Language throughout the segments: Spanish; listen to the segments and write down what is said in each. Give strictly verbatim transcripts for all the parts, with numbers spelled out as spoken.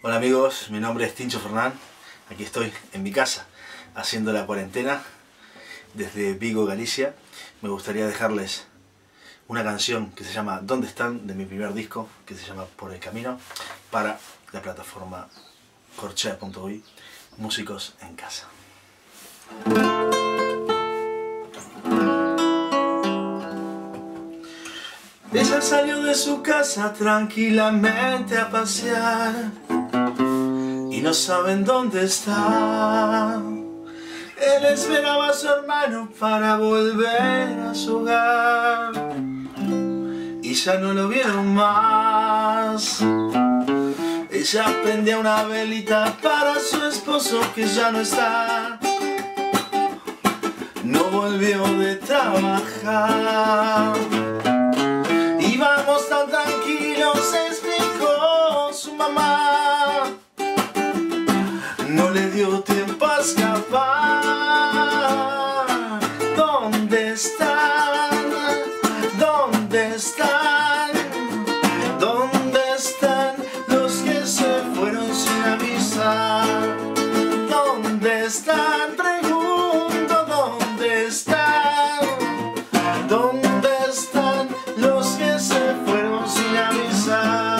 Hola amigos, mi nombre es Tincho Fernán. Aquí estoy en mi casa haciendo la cuarentena desde Vigo, Galicia. Me gustaría dejarles una canción que se llama ¿Dónde están?, de mi primer disco, que se llama Por el Camino, para la plataforma corchea punto uy, músicos en casa. Ella salió de su casa tranquilamente a pasear y no saben dónde está. Él esperaba a su hermano para volver a su hogar y ya no lo vieron más. Ella prendía una velita para su esposo que ya no está. No volvió de trabajar. Íbamos tan tranquilos, explicó su mamá. No le dio tiempo a escapar. ¿Dónde están? ¿Dónde están? ¿Dónde están los que se fueron sin avisar? ¿Dónde están? Pregunto, ¿dónde están? ¿Dónde están los que se fueron sin avisar?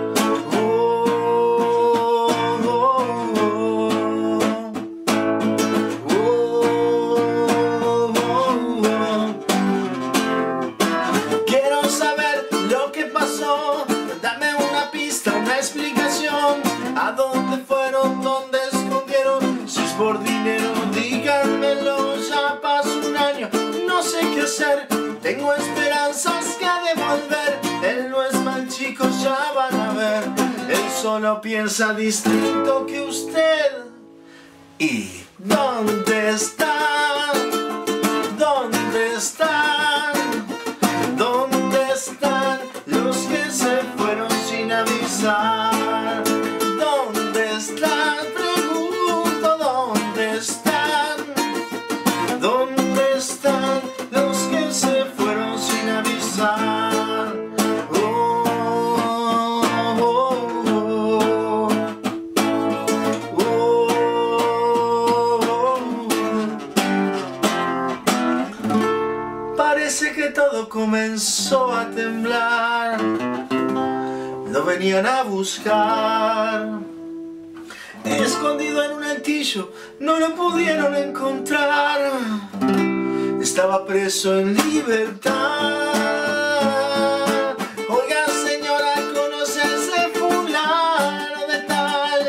Dame una pista, una explicación. ¿A dónde fueron? ¿Dónde escondieron? Si es por dinero, díganmelo. Ya pasó un año, no sé qué hacer. Tengo esperanzas que ha de volver. Él no es mal chico, ya van a ver. Él solo piensa distinto que usted. ¿Y dónde están? ¿Dónde están? ¿Dónde están los que se fueron sin avisar? ¿Dónde están? Pregunto, ¿dónde están? ¿Dónde están los que se fueron sin avisar? Oh, oh, oh, oh, oh, oh. Parece que todo comenzó a temblar. Lo venían a buscar. Escondido en un altillo, no lo pudieron encontrar. Estaba preso en libertad. Oiga señora, ¿conoce a ese fulano de tal?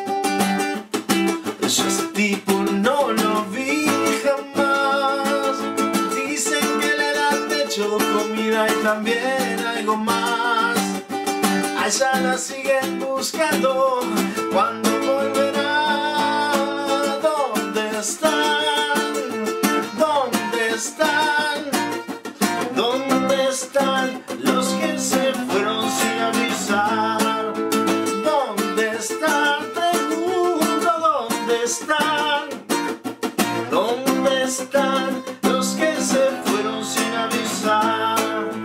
Yo ese tipo no lo vi jamás. Dicen que le da techo, comida y también algo más. Allá la siguen buscando. ¿Cuándo volverá? ¿Dónde están? ¿Dónde están? ¿Dónde están los que se fueron sin avisar? ¿Dónde están? Pregunto, ¿dónde están? ¿Dónde están los que se fueron sin avisar?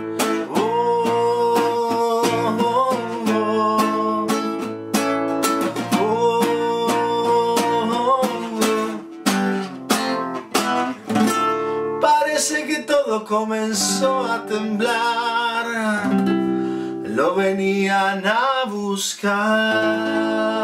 Parece que todo comenzó a temblar. Lo venían a buscar.